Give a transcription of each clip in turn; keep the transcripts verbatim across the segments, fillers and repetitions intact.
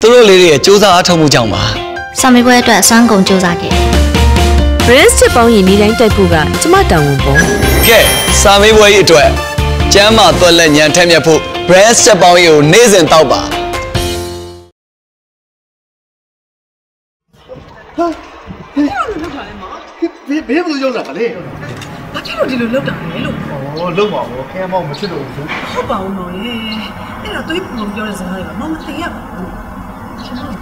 တို့လေးတွေစူးစမ်းအားထုတ်မှုကြောင့်ပါစာမေးပွဲအတွက်အစွမ်းကုန်စူးစမ်းခဲ့ Brace ချက်ပေါင်းရင်နေတိုင်းတက်ဖို့ကကျမတောင်းဝန်ပေါ့ကဲစာမေးပွဲကြီးအတွက်ကျမ်းမာသွက်လက်ညံထက်မြက်ဖို့ Brace ချက်ပေါင်းရင်ကိုနေ့စဉ်တောက်ပါဟာဘယ်လိုလုပ်တာလဲမောင်ဘယ်ဘယ်လိုလုပ်တာလဲဘာဖြစ်လို့ဒီလိုလုပ်တာလဲလို့ဩလုပ်ပါဘောခင်မောင်မဖြစ်လို့ဘူးဟုတ်ပါဦးမောင်ရေအဲ့တော့တွေးပုံပြောတဲ့စကားတွေကမောင်မသိရဘူးကျွန်တော်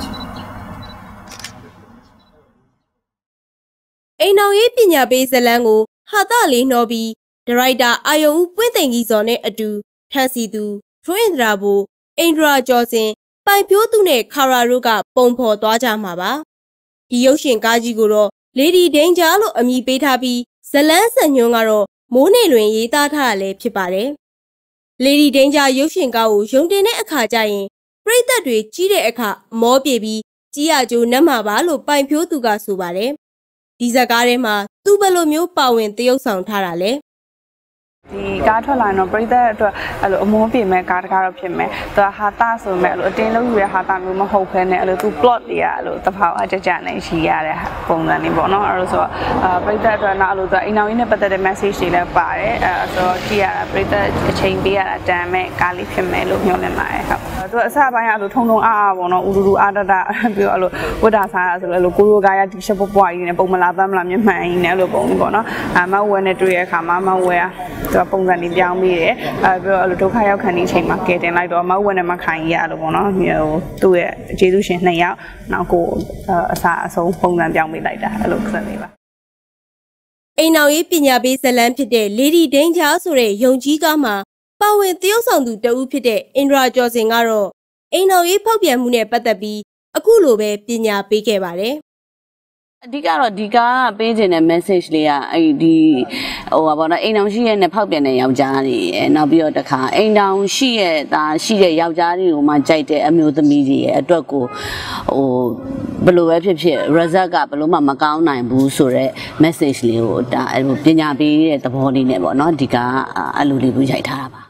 အိမ်တော်ရေးပညာပေးဇလန်းကိုဟာသလေးနှောပြီးဒါရိုက်တာအာယုံဦးပွင့်သိမ်ကြီးစော်နဲ့အတူထပ်စီသူထွင်းင်္ဒရာဘူအိန္ဒရာကျော်စင်ပိုင်ဖြိုးသူနဲ့ခါရာတို့ကပုံဖော်သွားကြမှာပါဒီရုပ်ရှင်ကားကြီးကိုတော့ Lady Danger လို့အမည်ပေးထားပြီးဇလန်းစံညွန်းကတော့မိုးနေလွင်ရေးသားထားတာလည်းဖြစ်ပါတယ် Lady Danger ရုပ်ရှင်ကားကိုရုံတင်တဲ့အခါကျရင်ပရိသတ်တွေကြီးတဲ့အခါမောပြေပြီးကြီးရကျိုးနတ်မှာပါလို့ပိုင်ဖြိုးသူကဆိုပါတယ်ဒီဇာတ်ကားထဲမှာသူဘယ်လိုမျိုးပါဝင်သရုပ်ဆောင်ထားတာလဲဒီကားထွက်လာတော့ပရိသတ်အတွက်အဲ့လိုအမုန်းပြင်မဲ့ကားတကားတော့ဖြစ်မယ်သူကဟာတာဆိုမဲ့အဲ့လိုအတင်းလုံးယူရဟာတာမျိုးမဟုတ်ဘဲနဲ့အဲ့လိုသူ plot တွေကအဲ့လိုတဖောက်အကြကြနိုင်ရှိရတဲ့ပုံစံလေးပေါ့နော်အဲ့လိုဆိုတော့အာပရိသတ်အတွက်နောက်အဲ့လိုသူအိမ်အောင်ကြီးနဲ့ပတ်သက်တဲ့ message တွေလည်းပါတယ်အဲ့ဆိုတော့ကြည့်ရတာပရိသတ်အချိန်ပေးရတာတန်မဲ့ကားလေးဖြစ်မယ်လို့ညွှန်နေပါတယ်ဟုတ်သူအစပိုင်းကအဲ့လိုထုံထုံအားအားပေါ့နော်ဦးလူလူအားတတပြီးတော့အဲ့လိုဝတ်တာစားတာဆိုလို့အဲ့လိုကိုရိုကားရတီရှပ်ပွပွားကြီးနဲ့ပုံမလားပန်းမလားမျက်မှန်ကြီးနဲ့အဲ့လိုပုံကြီးပေါ့နော်အမဝဲနဲ့တွေ့ရအခါမှာမဝဲသူကပုံစံနေပြောင်းပြီးတယ်အဲပြီးတော့အဲ့လိုဒုက္ခရောက်ခံနေချိန်မှာကဲတင်လိုက်တော့မဟုတ်ဝဲနဲ့မခိုင်ကြီးရလို့ပေါ့နော်ဟိုသူ့ရဲ့ကျေးဇူးရှင်နှစ်ယောက်နောက်ကိုအစာအဆုံးပုံစံပြောင်းပေးလိုက်တာအဲ့လိုဆက်နေပါအိမ်အောင်ရေးပညာပေးဇလန်းဖြစ်တဲ့ Lady Danger ဆိုတဲ့ယုံကြီးကားမှာပါဝင်သရုပ်ဆောင်သူတဦးဖြစ်တဲ့အင်ဒရာကျော်စင်ကတော့အိမ်အောင်ရေးဖောက်ပြန်မှုနဲ့ပတ်သက်ပြီးအခုလိုပဲပညာပေးခဲ့ပါတယ်အဓိကတော့ဒီကားပေးခြင်းတဲ့ message လေးကအဲ့ဒီဟိုပါဘောနော်အိမ်တောင်ရှိရဲ့နဲ့ဖောက်ပြန်တဲ့ယောက်ျားတွေနောက်ပြီးတော့တခါအိမ်တောင်ရှိရဲ့ဒါရှိတဲ့ယောက်ျားတွေကိုမှကြိုက်တဲ့အမျိုးသမီးတွေရဲ့အတွက်ကိုဟိုဘယ်လိုပဲဖြစ်ဖြစ် result ကဘယ်လိုမှမကောင်းနိုင်ဘူးဆိုတော့ message လေးကိုဒါအဲ့လိုပညာပေးတဲ့သဘောလေးနဲ့ပေါ့နော်ဒီကားအဲ့လိုလေးကိုရိုက်ထားတာပါ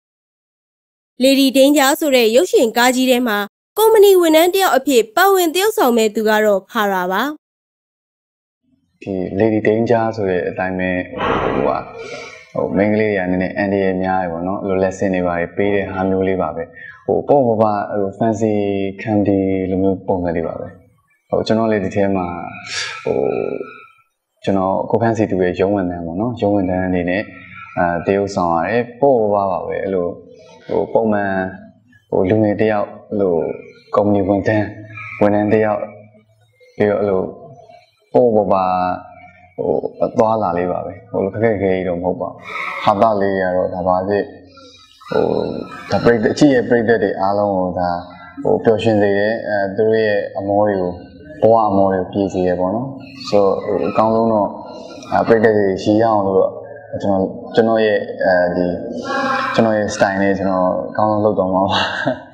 Lady Danger ဆိုတဲ့ရုပ်ရှင်ကားကြီးထဲမှာကုမ္ပဏီဝန်ထမ်းတယောက်အဖြစ်ပါဝင်သရုပ်ဆောင်မဲ့သူကတော့ခါရာပါဒီ Lady Danger ဆိုတဲ့အတိုင်းပဲဟိုဟာဟိုမိန်းကလေးတွေကနည်းနည်းအန်ဒီရများရေပေါ့နော်အဲ့လို lesson တွေပါပေးတဲ့ဟာမျိုးလေးပါပဲဟိုပေါ့ပေါ့ပါအဲ့လို fancy candy လိုမျိုးပုံစံလေးပါပဲဟိုကျွန်တော်လေးဒီထဲမှာဟိုကျွန်တော်ကိုဖန်စီတူရဲ့ရုံးဝန်ထမ်းပေါ့နော်ရုံးဝန်ထမ်းအနေနဲ့အဲတရုပ်ဆောင်ရတယ်ပေါ့ပေါ့ပါပါပဲအဲ့လိုဟိုပုံမှန်ဟိုလူငယ်တယောက်အဲ့လိုကုမ္ပဏီဝန်ထမ်းဝန်ထမ်းတယောက်ပြီးတော့အဲ့လိုပေါ့ပေါ့ပါဟိုအသွားလာလေးပါပဲဟိုခက်ခက်ခဲကြီးတော့မဟုတ်ပါဘူးဟာတာလေးရတော့ဒါပါစေဟိုဒါပရိသတ်အကြည့်ရဲ့ပရိသတ်တွေအားလုံးကိုဒါဟိုပျော်ရွှင်စေတယ်အဲသူတို့ရဲ့အမောတွေကိုဘဝအမောတွေကိုပြည့်စေရပေါ့နော်ဆိုတော့ဟိုအကောင်းဆုံးတော့ပရိသတ်တွေရှိရအောင်လို့ကျွန်တော်ကျွန်တော်ရဲ့အဲဒီကျွန်တော်ရဲ့ style နဲ့ကျွန်တော်အကောင်းဆုံးလုပ်တော့မှာပါ